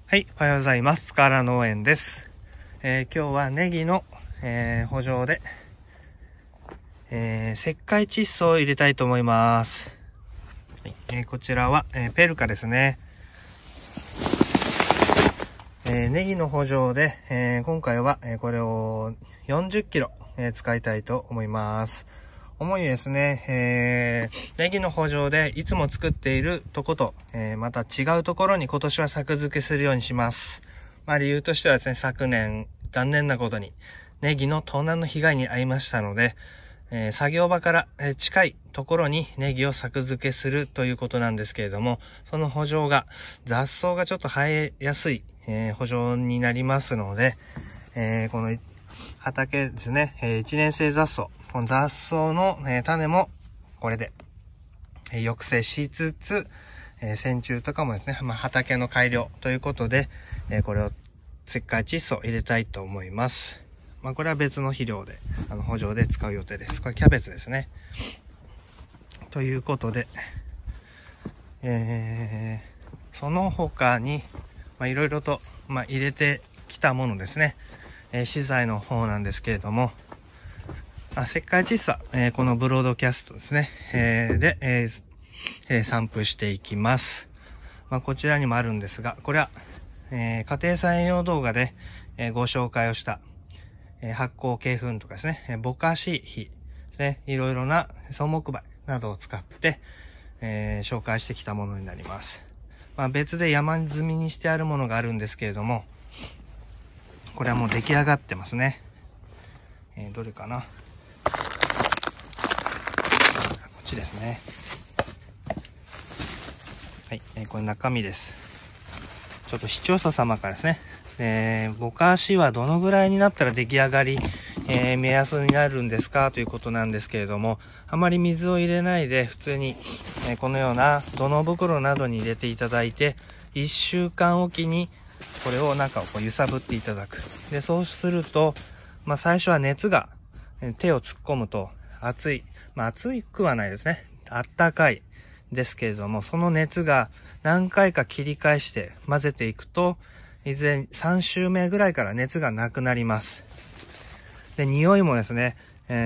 はい、おはようございます。塚原農園です。今日はネギの、圃場で、石灰窒素を入れたいと思います。はい、こちらは、ペルカですね。ネギの圃場で、今回は、これを40キロ、使いたいと思います。主にですね、ネギの圃場でいつも作っているとこと、また違うところに今年は作付けするようにします。理由としてはですね、昨年残念なことにネギの盗難の被害に遭いましたので、作業場から、近いところにネギを作付けするということなんですけれども、その圃場が雑草がちょっと生えやすい、圃場になりますので、この畑ですね、一年生雑草、この雑草の、種もこれで、抑制しつつ、線虫とかもですね、畑の改良ということで、これを石灰窒素を入れたいと思います。これは別の肥料で、圃場で使う予定です。これキャベツですね。ということで、その他に、いろいろと、入れてきたものですね。資材の方なんですけれども、石灰窒素、このブロードキャストですね。で、散布していきます。こちらにもあるんですが、これは、家庭菜園用動画で、ご紹介をした、発酵鶏粉とかですね、ぼかし肥ですね、いろいろな草木灰などを使って、紹介してきたものになります。別で山積みにしてあるものがあるんですけれども、これはもう出来上がってますね。どれかな。こっちですね。はい、これ中身です。ちょっと視聴者様からですね、ぼかしはどのぐらいになったら出来上がり、目安になるんですかということなんですけれども、あまり水を入れないで普通に、このような土の袋などに入れていただいて、1週間おきにこれを中をこう揺さぶっていただく。で、そうすると、最初は熱が、手を突っ込むと熱い。熱くはないですね。あったかいですけれども、その熱が何回か切り返して混ぜていくと、いずれ3週目ぐらいから熱がなくなります。で、匂いもですね、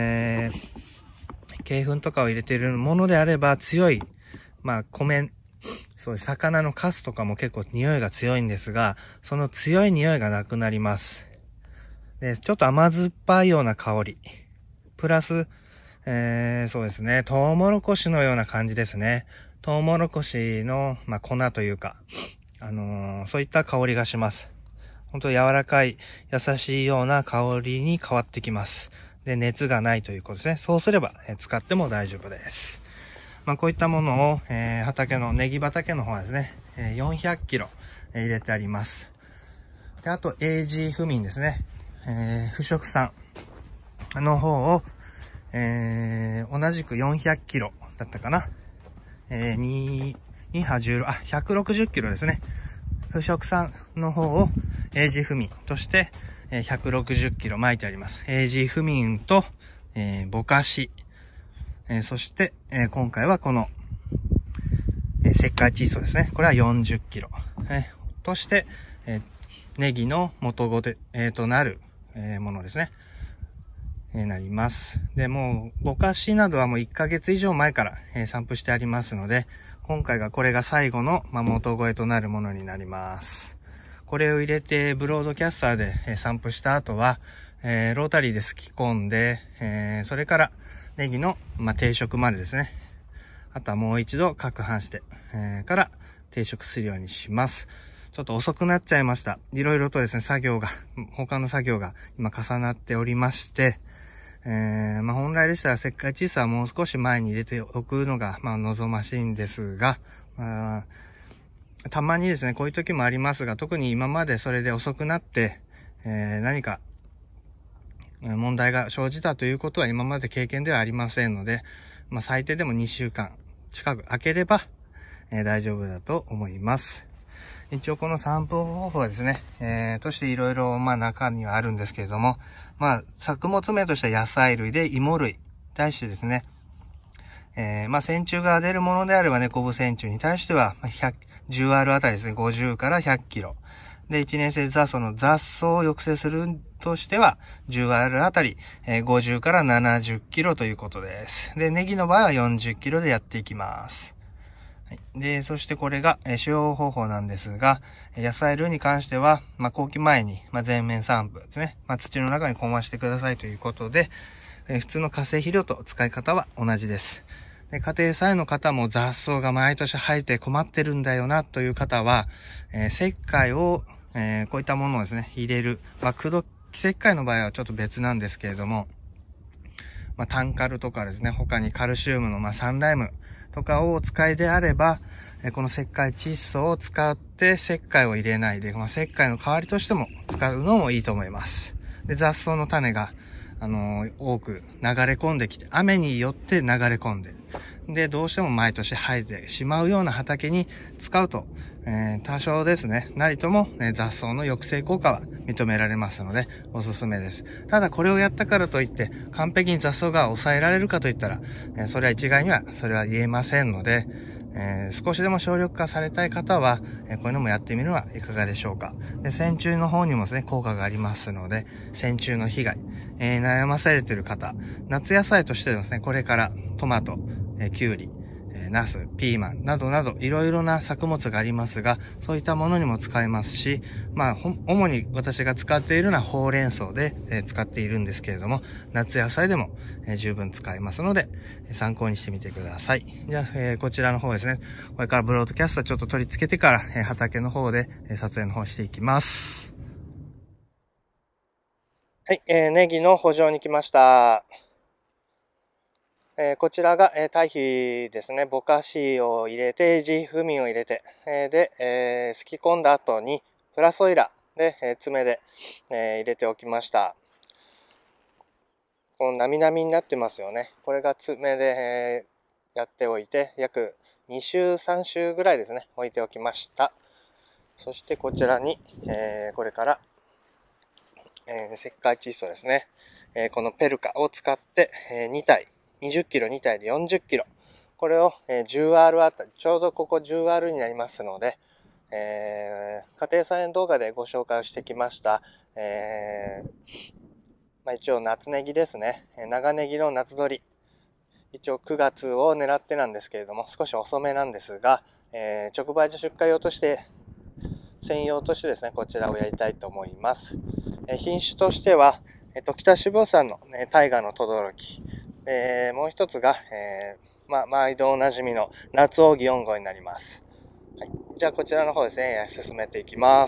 鶏粉とかを入れているものであれば強い、米、そうです。魚のカスとかも結構匂いが強いんですが、その強い匂いがなくなります。で、ちょっと甘酸っぱいような香り。プラス、そうですね、トウモロコシのような感じですね。トウモロコシの、粉というか、そういった香りがします。本当柔らかい、優しいような香りに変わってきます。で、熱がないということですね。そうすれば、使っても大丈夫です。こういったものを、ネギ畑の方はですね、400キロ入れてあります。で、あと、AG 不眠ですね。腐食酸の方を、同じく400キロだったかな。160キロですね。腐食酸の方を AG 不眠として、160キロ巻いてあります。AG 不眠と、ぼかし、そして、今回はこの、石灰窒素ですね。これは40キロ、として、ネギの元ごで、となる、ものですね。なります。で、もう、ぼかしなどはもう1ヶ月以上前から、散布してありますので、今回がこれが最後の、元肥となるものになります。これを入れて、ブロードキャスターで、散布した後は、ロータリーですき込んで、それから、ネギの、定食までですね。あとはもう一度攪拌して、から定食するようにします。ちょっと遅くなっちゃいました。いろいろとですね、他の作業が今重なっておりまして、本来でしたら石灰窒素はもう少し前に入れておくのが、望ましいんですが、たまにですね、こういう時もありますが、特に今までそれで遅くなって、何か、問題が生じたということは今まで経験ではありませんので、最低でも2週間近く空ければ、大丈夫だと思います。一応この散布方法はですね、としていろいろ中にはあるんですけれども、作物名としては野菜類で芋類に対してですね、線虫が出るものであればね、コブ線虫に対しては、10R あたりですね、50から100キロ。 で、1年生雑草の雑草を抑制するとしては、10R あたり、50から70キロということです。で、ネギの場合は40キロでやっていきます。はい、で、そしてこれが、使用方法なんですが、野菜類に関しては、後期前に、全面散布ですね。土の中に混和してくださいということで、普通の化成肥料と使い方は同じです。で、家庭菜園の方も雑草が毎年生えて困ってるんだよなという方は、石灰を、こういったものをですね、入れる。石灰の場合はちょっと別なんですけれども、タンカルとかですね、他にカルシウムのサンライムとかをお使いであれば、この石灰窒素を使って石灰を入れないで、石灰の代わりとしても使うのもいいと思います。で、雑草の種が、多く流れ込んできて、雨によって流れ込んで、で、どうしても毎年生えてしまうような畑に使うと、多少ですね、なりとも、雑草の抑制効果は認められますので、おすすめです。ただこれをやったからといって、完璧に雑草が抑えられるかといったら、それは一概には、それは言えませんので、少しでも省力化されたい方は、こういうのもやってみるのはいかがでしょうか。で、線虫の方にもですね、効果がありますので、線虫の被害、悩まされている方、夏野菜としてですね、これからトマト、キュウリ、ナス、ピーマンなどなどいろいろな作物がありますが、そういったものにも使えますし、主に私が使っているのはほうれん草で、使っているんですけれども、夏野菜でも、十分使えますので、参考にしてみてください。じゃあ、こちらの方ですね、これからブロードキャストちょっと取り付けてから、畑の方で、撮影の方していきます。はい、ネギの補助に来ました。こちらが、堆肥ですね。ぼかしを入れて、ジーフミンを入れて、で、すき込んだ後に、プラスオイラで、爪で、入れておきました。このなみなみになってますよね。これが爪で、やっておいて、約2週、3週ぐらいですね、置いておきました。そしてこちらに、これから、石灰窒素ですね。このペルカを使って、2体、20キロ2体で40キロ。これを 10R あたり、ちょうどここ 10R になりますので、家庭菜園動画でご紹介をしてきました。一応夏ネギですね。長ネギの夏取り。一応9月を狙ってなんですけれども、少し遅めなんですが、直売所出荷用として、専用としてですね、こちらをやりたいと思います。品種としては、北脂肪酸の、大河の轟。もう一つが、毎度おなじみの夏扇4号になります。はい、じゃあこちらの方ですね、進めていきます。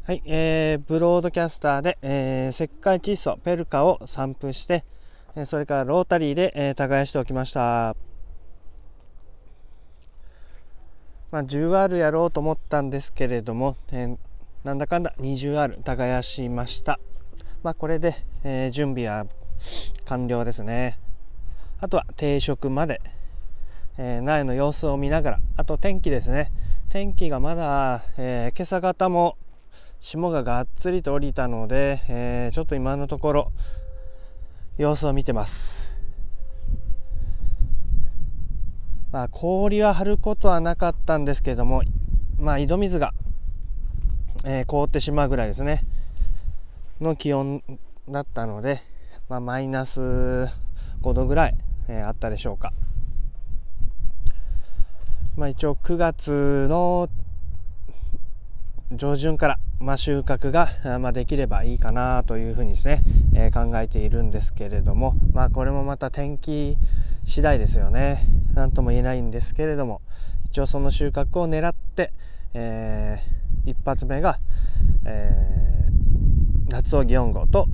はい、ブロードキャスターで、石灰窒素ペルカを散布して、それからロータリーで、耕しておきました。10R やろうと思ったんですけれども、なんだかんだ 20R 耕しました。これで、準備は完了ですね。あとは定食まで、苗の様子を見ながら、あと天気ですね。天気がまだ、今朝方も霜ががっつりと降りたので、ちょっと今のところ様子を見てます。氷は張ることはなかったんですけれども、井戸水が、凍ってしまうぐらいですねの気温だったので、マイナス5度ぐらい、あったでしょうか。一応9月の上旬から、収穫が、できればいいかなというふうにですね、考えているんですけれども、これもまた天気次第ですよね。なんとも言えないんですけれども、一応その収穫を狙って、一発目が、夏荻4号と、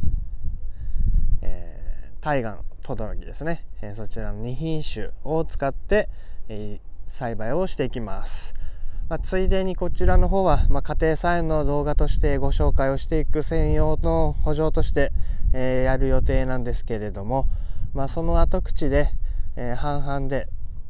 大岩轟ですね、そちらの2品種を使って、栽培をしていきます。ついでにこちらの方は、家庭菜園の動画としてご紹介をしていく専用の補助として、やる予定なんですけれども、その後口で、半々で、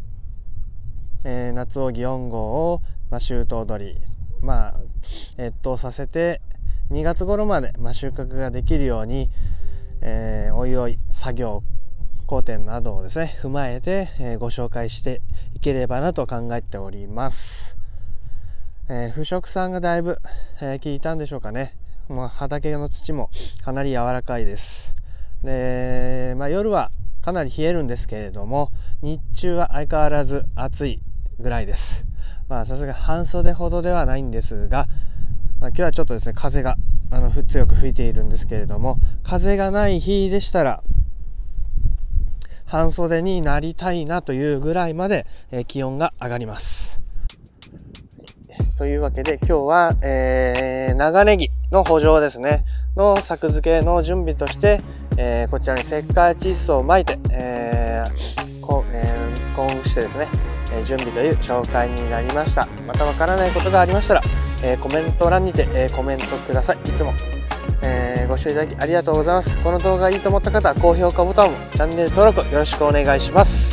夏荻4号を、秋冬取り、越冬させて2月頃まで、収穫ができるように、おいおい作業工程などをですね踏まえて、ご紹介していければなと考えております。腐食酸がだいぶ、効いたんでしょうかね。畑の土もかなり柔らかいです。で、夜はかなり冷えるんですけれども、日中は相変わらず暑いぐらいです。さすが半袖ほどではないんですが、今日はちょっとですね風が強く吹いているんですけれども、風がない日でしたら半袖になりたいなというぐらいまで、気温が上がります。というわけで今日は、長ネギの圃場ですねの作付けの準備として、こちらに石灰窒素をまいて、混粉してですね、準備という紹介になりました。またわからないことがありましたら、コメント欄にて、コメントください。いつも、ご視聴いただきありがとうございます。この動画がいいと思った方は高評価ボタンもチャンネル登録よろしくお願いします。